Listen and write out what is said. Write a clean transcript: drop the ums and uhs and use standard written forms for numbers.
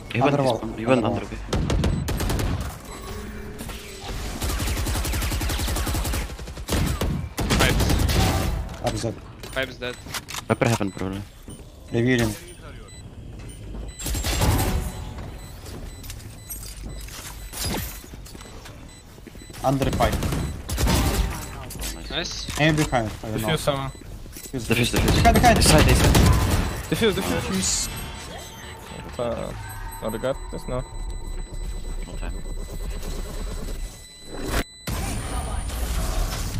He went Underwall. he went under B. Pipes. Upset. Pipes dead. Viper heaven probably. Revealing. Under pipe. Nice. Aim behind. I don't know. Defuse someone. Defuse. Behind. This side. Defuse. Not a god. This no.